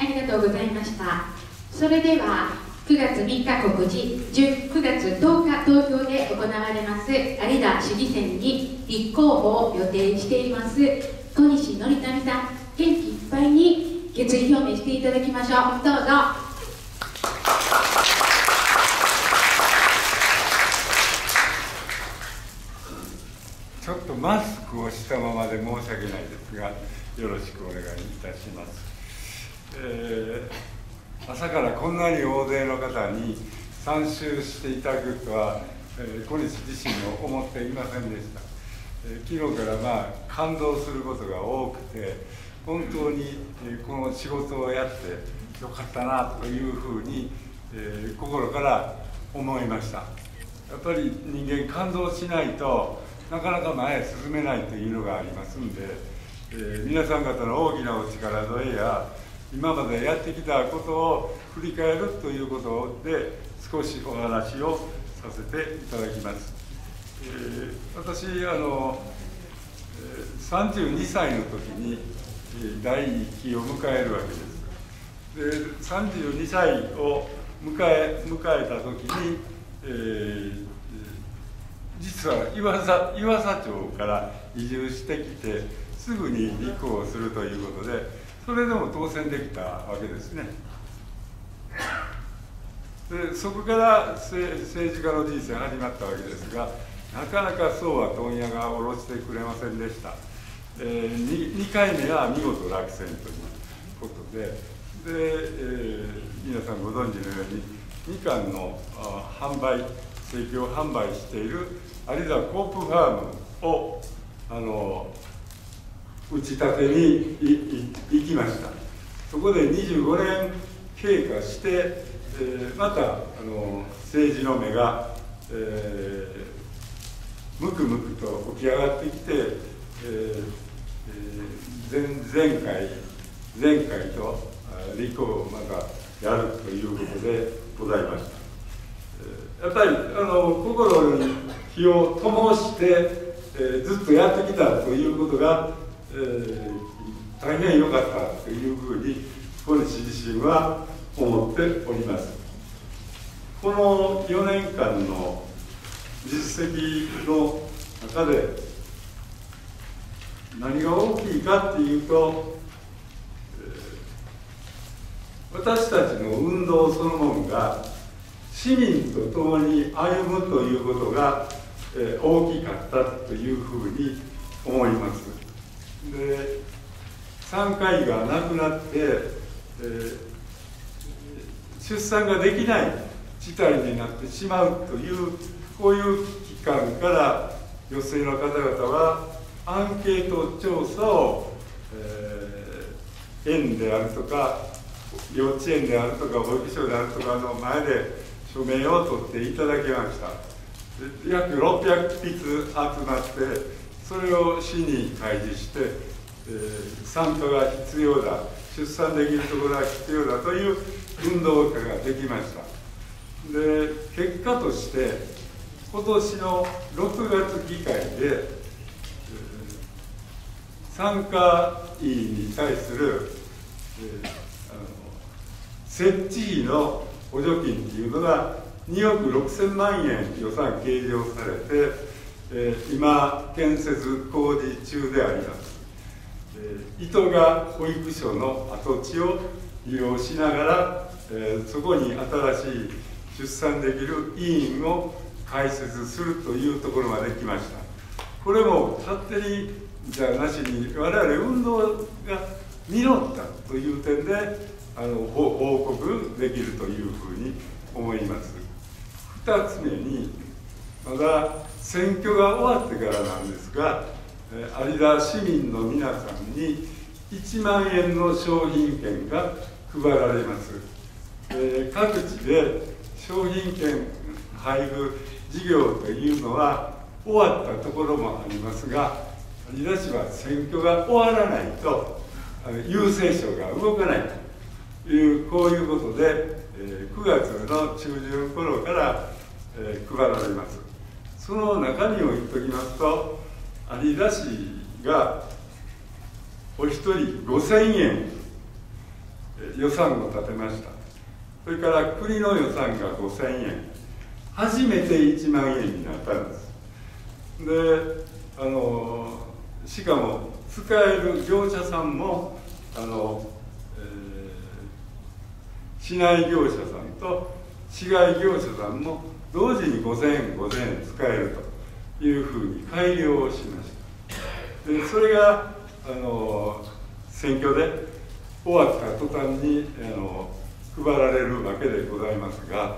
ありがとうございました。それでは9月3日告示、9月10日投票で行われます有田市議選に立候補を予定しています小西憲民さん、元気いっぱいに決意表明していただきましょう。どうぞ。 ちょっとマスクをしたままで申し訳ないですが、よろしくお願いいたします。朝からこんなに大勢の方に参集していただくとは、小西自身も思っていませんでした。昨日から感動することが多くて、本当にこの仕事をやってよかったなというふうに、心から思いました。やっぱり人間感動しないとなかなか前へ進めないというのがありますんで、皆さん方の大きなお力添えや今までやってきたことを振り返るということで少しお話をさせていただきます。私32歳の時に第1期を迎えるわけです。で32歳を迎えた時に、実は岩佐町から移住してきてすぐに立候補するということで、それでも当選できたわけですね。でそこから政治家の人生が始まったわけですが、なかなかそうは問屋が下ろしてくれませんでした。2回目は見事落選ということで、皆さんご存知のようにみかんの生協販売している有田コープファームを打ち立てに行きました。そこで25年経過して、また政治の目が、むくむくと起き上がってきて、前回と立候補をまたやるということでございました。やっぱり心に火を灯して、ずっとやってきたということが、大変良かったというふうに小西自身は思っております。この4年間の実績の中で何が大きいかっていうと、私たちの運動そのものが市民と共に歩むということが大きかったというふうに思います。で産科医が亡くなって、出産ができない事態になってしまうというこういう期間から女性の方々はアンケート調査を、園であるとか幼稚園であるとか保育所であるとかの前で署名を取っていただきました。約600筆集まってそれを市に開示して、産科が必要だ、出産できるところが必要だという運動会ができました。で結果として今年の6月議会で、産科医に対する、設置費の補助金というのが2億6000万円予算計上されて、今建設工事中であります。糸が保育所の跡地を利用しながら、そこに新しい出産できる医院を開設するというところまで来ました。これも勝手にじゃなしに我々運動が実ったという点で報告できるというふうに思います。2つ目に、まだ選挙が終わってからなんですが、有田市民の皆さんに1万円の商品券が配られます。各地で商品券配布事業というのは終わったところもありますが、有田市は選挙が終わらないと郵政省が動かないというこういうことで、9月の中旬頃から配られます。その中身を言っておきますと、有田市がお一人5000円、 予算を立てました。それから国の予算が5000円、初めて1万円になったんです。で、しかも使える業者さんも市内業者さんと市外業者さんも同時に5000円5000円使えるというふうに改良をしました。でそれが選挙で終わった途端に配られるわけでございますが、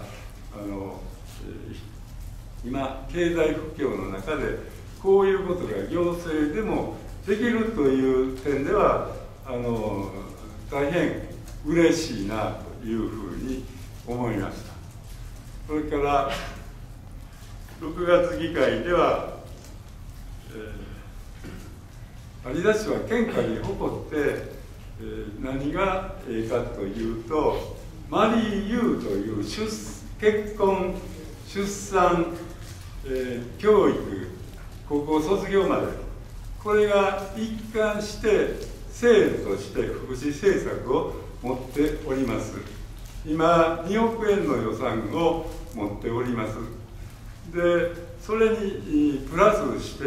今経済不況の中でこういうことが行政でもできるという点では大変嬉しいなというふうに思いました。それから6月議会では、有田市は県下に誇って、何がええかというと、マリーユーという結婚、出産、教育、高校卒業まで、これが一貫して制度として福祉政策を持っております。今2億円の予算を持っております。でそれにプラスして、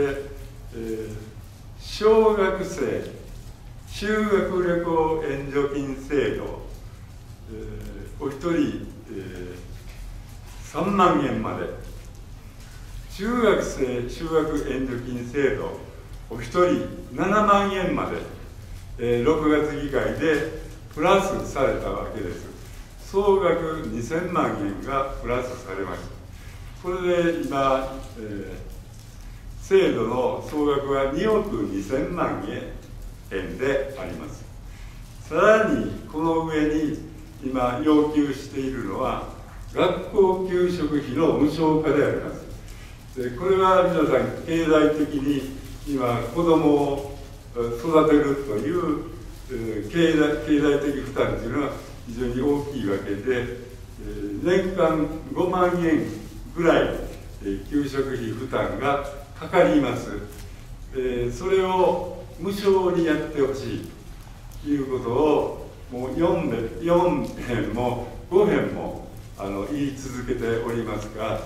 小学生修学旅行援助金制度、お一人、3万円まで、中学生修学援助金制度お一人7万円まで、6月議会でプラスされたわけです。総額2000万円がプラスされました。これで今、制度の総額は2億2000万円であります。さらにこの上に今要求しているのは学校給食費の無償化であります。でこれは皆さん経済的に今子どもを育てるという経済的負担というのは非常に大きいわけで、年間5万円ぐらい給食費負担がかかります。それを無償にやってほしいということをもう4編も5編も言い続けておりますが、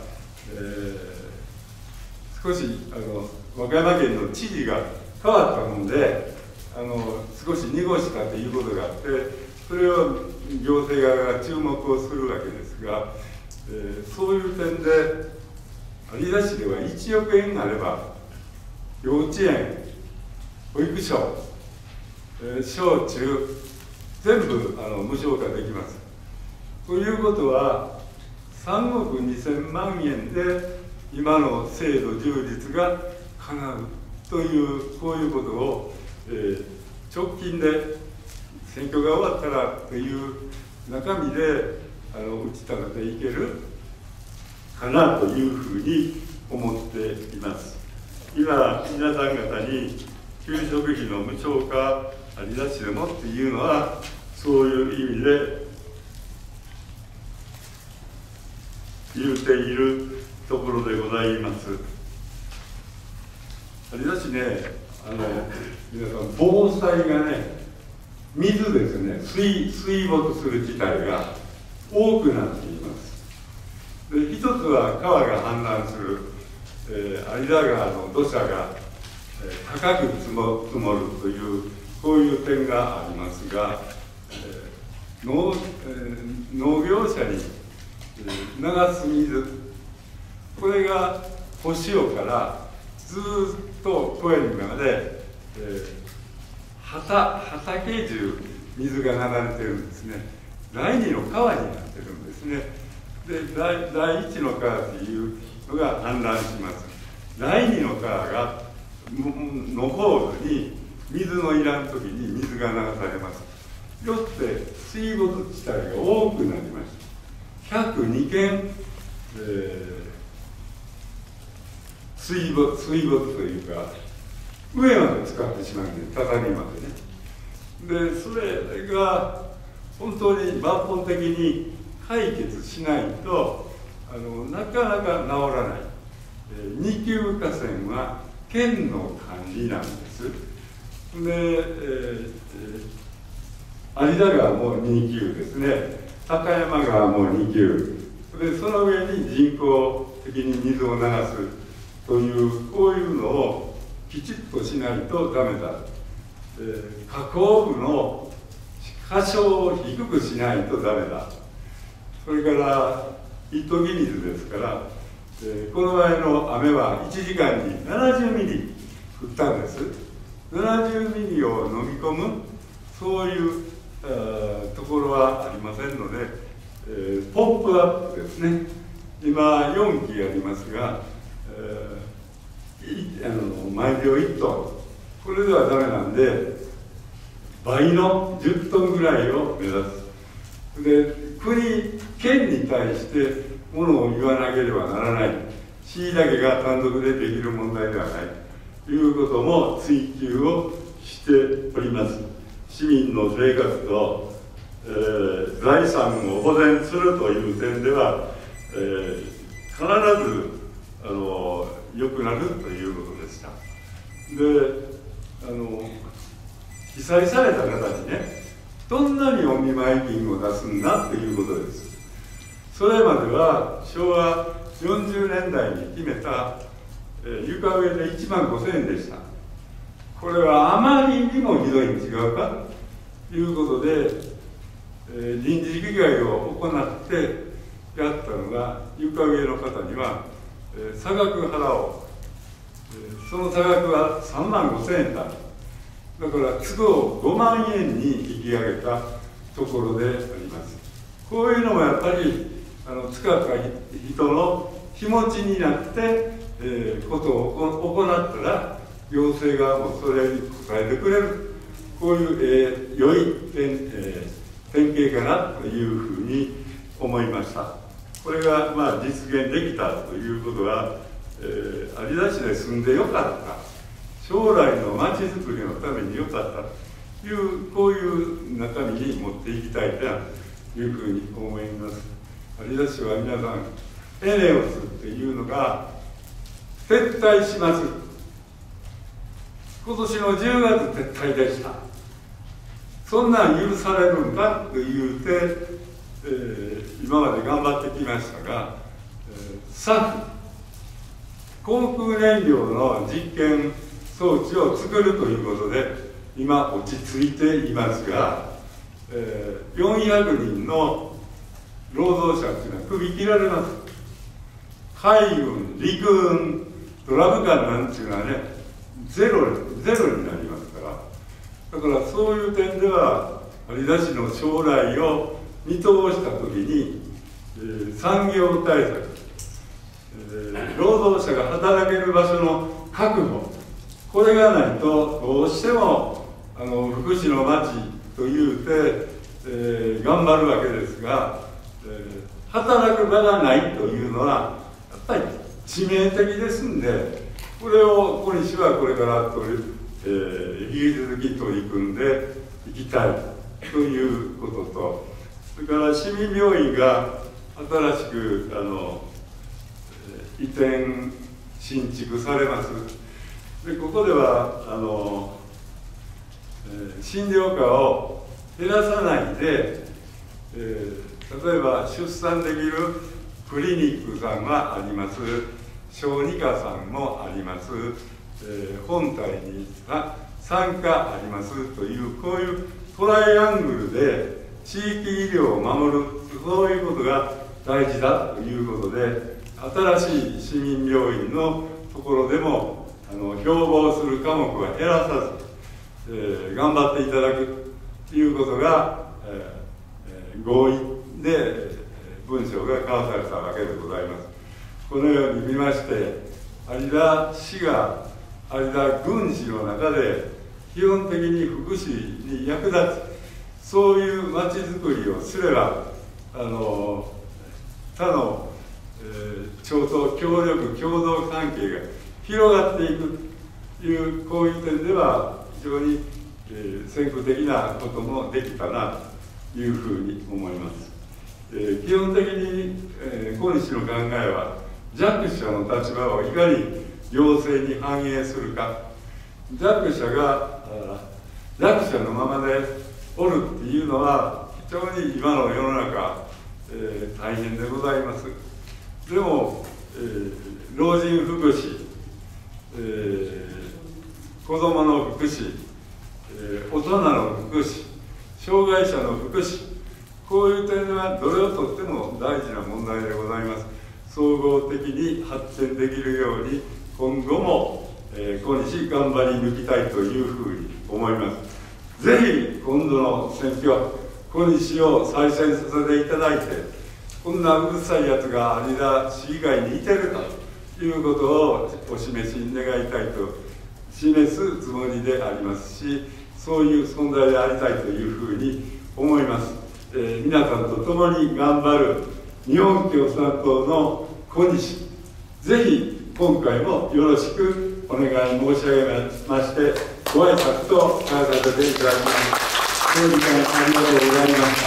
少し和歌山県の知事が変わったもんで少し濁したということがあって、それを行政側が注目をするわけですが、そういう点で有田市では1億円あれば幼稚園、保育所、小中全部無償化できます。ということは3億2000万円で今の制度充実が叶うというこういうことを、直近で選挙が終わったらという中身で打ち立てていけるかなというふうに思っています。今皆さん方に給食費の無償化有田市でもっていうのはそういう意味で言うているところでございます。有田市ね、皆さん防災がね、水ですね、水没する事態が多くなっています。で一つは川が氾濫する、有田川の土砂が、高く積もるというこういう点がありますが、農業者に流す水、これが小潮からずっと小江にまで、畑中水が流れてるんですね。第二の川になってるんですね。で第一の川というのが氾濫します。第二の川がの方に水のいらん時に水が流されます。よって水没地帯が多くなりました。102件、水没というか上まで使ってしまうんで、畳までね。でそれが本当に抜本的に解決しないとなかなか治らない。二級河川は県の管理なんです。で、 有田川も2級ですね、高山川も2級で、その上に人工的に水を流すという、こういうのをきちっとしないとダメだ。河口部の箇所を低くしないとダメだ。それから一時水ですから、この場合の雨は1時間に70ミリ降ったんです。70ミリを飲み込む、そういうところはありませんので、ポンプアップですね、今4基ありますが、毎秒1トン、これではダメなんで、倍の10トンぐらいを目指す。で、国、県に対してものを言わなければならない、市だけが単独でできる問題ではないということも追求をしております。市民の生活と、財産を保全するという点では、必ず良くなるということでした。で、被災された方にね、どんなにお見舞い金を出すんだということです。それまでは昭和40年代に決めた、床上で1万5000円でした。これはあまりにもひどいに違うかということで、臨時議会を行ってやったのが、床上の方には、差額払おう。その差額は3万5000円だ。だから都合5万円に引き上げたところであります。こういうのもやっぱり使った人の気持ちになって、ことを行ったら行政側もそれに応えてくれる、こういう、良い典型かなというふうに思いました。これが実現できたということは、有田市で住んでよかった、将来のまちづくりのためによかったという、こういう中身に持っていきたいというふうに思います。有田市は皆さん、エネオスっていうのが撤退します。今年の10月撤退でした。そんなん許されるんかと言うて、今まで頑張ってきましたが、SAF、航空燃料の実験装置を作るということで、今落ち着いていますが、400人の労働者というのは首切られます。海軍、陸軍、ドラム艦なんていうのはね、ゼロになりますから、だからそういう点では、有田市の将来を見通したときに、産業対策、労働者が働ける場所の確保、これがないとどうしても福祉の町というて、頑張るわけですが、働く場がないというのはやっぱり致命的ですんで、これを小西はこれから引き続き取り組んでいきたいということと、それから市民病院が新しく移転新築されます。でここでは診療科を減らさないで、例えば出産できるクリニックさんがあります、小児科さんもあります、本体に産科ありますという、こういうトライアングルで地域医療を守る、そういうことが大事だということで、新しい市民病院のところでも標榜する科目は減らさず、頑張っていただくということが、合意で文書が交わされたわけでございます。このように見まして、有田市が有田郡市の中で基本的に福祉に役立つ、そういうまちづくりをすれば、他の、協力共同関係が広がっていくという、こういう点では非常に、先駆的なこともできたなというふうに思います。基本的に、小西の考えは、弱者の立場をいかに行政に反映するか、弱者が弱者のままでおるっていうのは非常に今の世の中、大変でございます。でも、老人福祉、子どもの福祉、大人の福祉、障害者の福祉、こういう点ではどれをとっても大事な問題でございます。総合的に発展できるように今後も、小西頑張り抜きたいというふうに思います。ぜひ今度の選挙、小西を再選させていただいて、こんなうるさいやつが有田市議会にいてるということをお示し願いたいと示すつもりでありますし、そういう存在でありたいというふうに思います。皆さんと共に頑張る日本共産党の小西、ぜひ今回もよろしくお願い申し上げまして、ご挨拶とさせていただきます。長時間ありがとうございます。